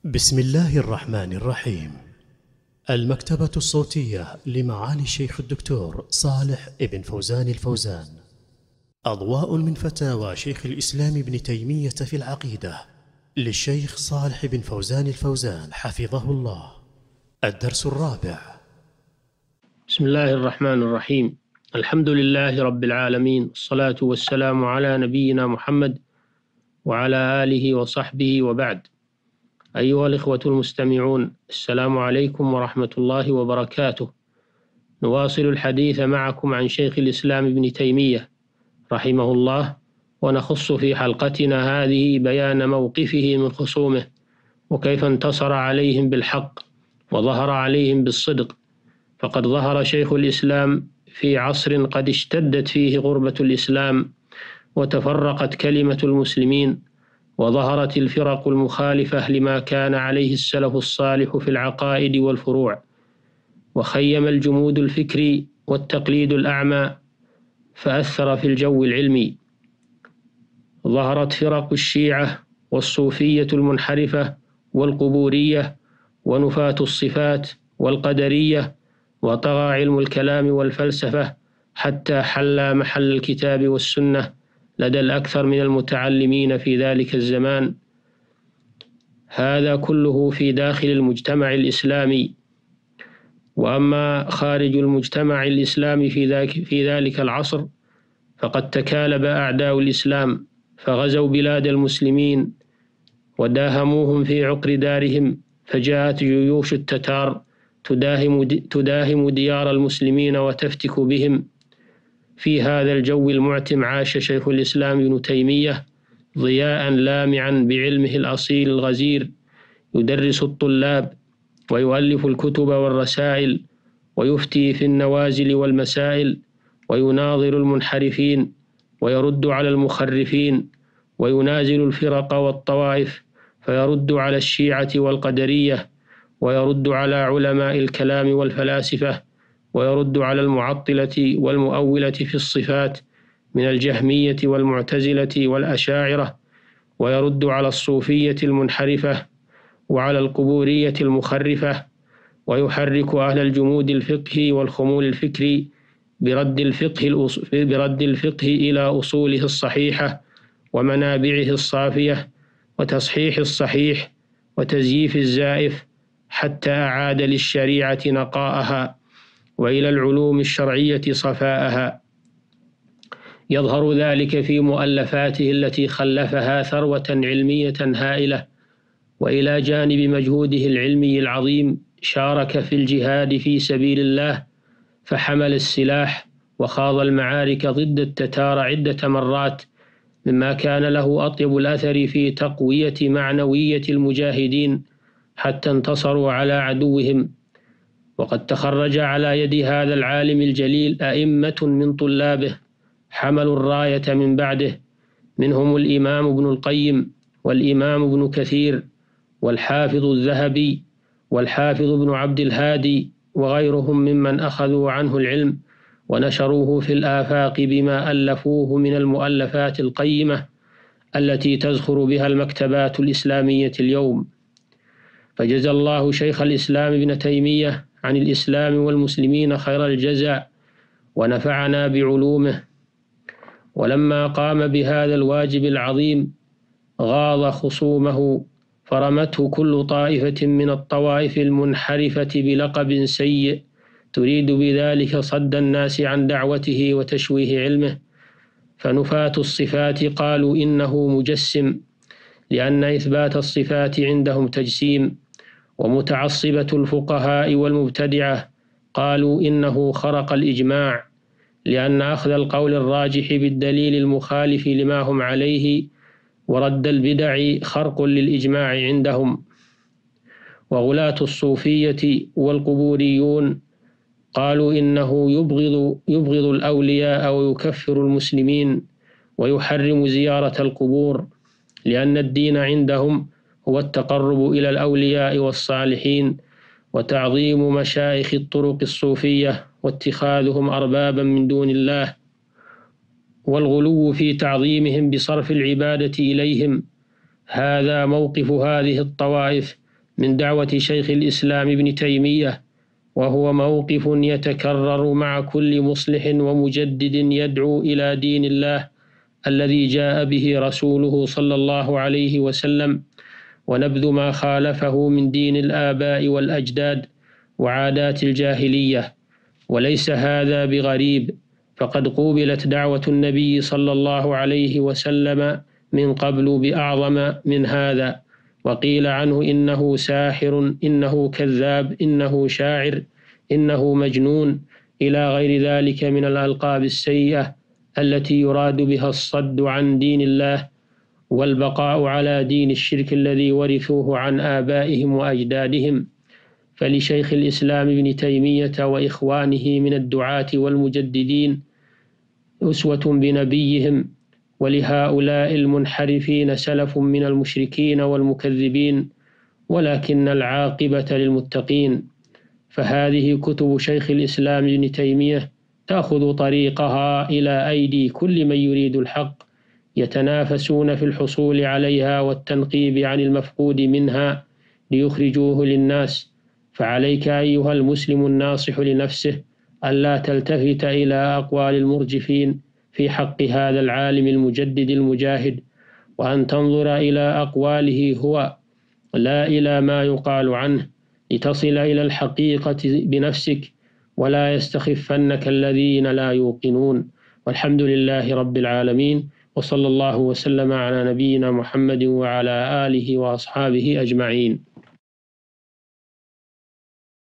بسم الله الرحمن الرحيم. المكتبة الصوتية لمعالي الشيخ الدكتور صالح ابن فوزان الفوزان. أضواء من فتاوى شيخ الإسلام ابن تيمية في العقيدة للشيخ صالح بن فوزان الفوزان حفظه الله. الدرس الرابع. بسم الله الرحمن الرحيم. الحمد لله رب العالمين، والصلاة والسلام على نبينا محمد وعلى آله وصحبه، وبعد. أيها الإخوة المستمعون، السلام عليكم ورحمة الله وبركاته. نواصل الحديث معكم عن شيخ الإسلام ابن تيمية رحمه الله، ونخص في حلقتنا هذه بيان موقفه من خصومه، وكيف انتصر عليهم بالحق وظهر عليهم بالصدق. فقد ظهر شيخ الإسلام في عصر قد اشتدت فيه غربة الإسلام، وتفرقت كلمة المسلمين، وظهرت الفرق المخالفة لما كان عليه السلف الصالح في العقائد والفروع، وخيم الجمود الفكري والتقليد الأعمى فأثر في الجو العلمي. ظهرت فرق الشيعة والصوفية المنحرفة والقبورية ونفاة الصفات والقدرية، وطغى علم الكلام والفلسفة حتى حل محل الكتاب والسنة لدى الأكثر من المتعلمين في ذلك الزمان. هذا كله في داخل المجتمع الإسلامي. وأما خارج المجتمع الإسلامي في ذلك العصر، فقد تكالب أعداء الإسلام فغزوا بلاد المسلمين وداهموهم في عقر دارهم، فجاءت جيوش التتار تداهم ديار المسلمين وتفتك بهم. في هذا الجو المعتم عاش شيخ الإسلام ابن تيمية ضياء لامعا بعلمه الأصيل الغزير، يدرس الطلاب ويؤلف الكتب والرسائل، ويفتي في النوازل والمسائل، ويناظر المنحرفين ويرد على المخرفين، وينازل الفرق والطوائف، فيرد على الشيعة والقدرية، ويرد على علماء الكلام والفلاسفة، ويرد على المعطلة والمؤولة في الصفات من الجهمية والمعتزلة والأشاعرة، ويرد على الصوفية المنحرفة وعلى القبورية المخرفة، ويحرك أهل الجمود الفقهي والخمول الفكري برد الفقه إلى أصوله الصحيحة ومنابعه الصافية، وتصحيح الصحيح وتزييف الزائف، حتى أعاد للشريعة نقاءها وإلى العلوم الشرعية صفاءها. يظهر ذلك في مؤلفاته التي خلفها ثروة علمية هائلة، وإلى جانب مجهوده العلمي العظيم شارك في الجهاد في سبيل الله، فحمل السلاح وخاض المعارك ضد التتار عدة مرات، مما كان له أطيب الأثر في تقوية معنوية المجاهدين حتى انتصروا على عدوهم. وقد تخرج على يد هذا العالم الجليل أئمة من طلابه حملوا الراية من بعده، منهم الإمام ابن القيم، والإمام ابن كثير، والحافظ الذهبي، والحافظ ابن عبد الهادي، وغيرهم ممن أخذوا عنه العلم ونشروه في الآفاق بما ألفوه من المؤلفات القيمة التي تزخر بها المكتبات الإسلامية اليوم. فجزى الله شيخ الإسلام ابن تيمية عن الإسلام والمسلمين خير الجزاء، ونفعنا بعلومه. ولما قام بهذا الواجب العظيم غاض خصومه، فرمته كل طائفة من الطوائف المنحرفة بلقب سيء تريد بذلك صد الناس عن دعوته وتشويه علمه. فنفاة الصفات قالوا إنه مجسم، لأن إثبات الصفات عندهم تجسيم. ومتعصبة الفقهاء والمبتدعة قالوا إنه خرق الإجماع، لأن أخذ القول الراجح بالدليل المخالف لما هم عليه ورد البدع خرق للإجماع عندهم. وغلاة الصوفية والقبوريون قالوا إنه يبغض الأولياء ويكفر المسلمين ويحرم زيارة القبور، لأن الدين عندهم هو التقرب إلى الأولياء والصالحين وتعظيم مشايخ الطرق الصوفية واتخاذهم أربابا من دون الله، والغلو في تعظيمهم بصرف العبادة إليهم. هذا موقف هذه الطوائف، من دعوة شيخ الإسلام ابن تيمية، وهو موقف يتكرر مع كل مصلح ومجدد يدعو إلى دين الله الذي جاء به رسوله صلى الله عليه وسلم، ونبذ ما خالفه من دين الآباء والأجداد وعادات الجاهلية. وليس هذا بغريب، فقد قوبلت دعوة النبي صلى الله عليه وسلم من قبل بأعظم من هذا، وقيل عنه إنه ساحر، إنه كذاب، إنه شاعر، إنه مجنون، إلى غير ذلك من الألقاب السيئة التي يراد بها الصد عن دين الله والبقاء على دين الشرك الذي ورثوه عن آبائهم وأجدادهم. فلشيخ الإسلام ابن تيمية وإخوانه من الدعاة والمجددين أسوة بنبيهم، ولهؤلاء المنحرفين سلف من المشركين والمكذبين، ولكن العاقبة للمتقين. فهذه كتب شيخ الإسلام ابن تيمية تأخذ طريقها إلى أيدي كل من يريد الحق، يتنافسون في الحصول عليها والتنقيب عن المفقود منها ليخرجوه للناس. فعليك أيها المسلم الناصح لنفسه ألا تلتفت إلى أقوال المرجفين في حق هذا العالم المجدد المجاهد، وأن تنظر إلى أقواله هو لا إلى ما يقال عنه، لتصل إلى الحقيقة بنفسك، ولا يستخفنك الذين لا يوقنون. والحمد لله رب العالمين، وصلى الله وسلم على نبينا محمد وعلى آله وأصحابه أجمعين.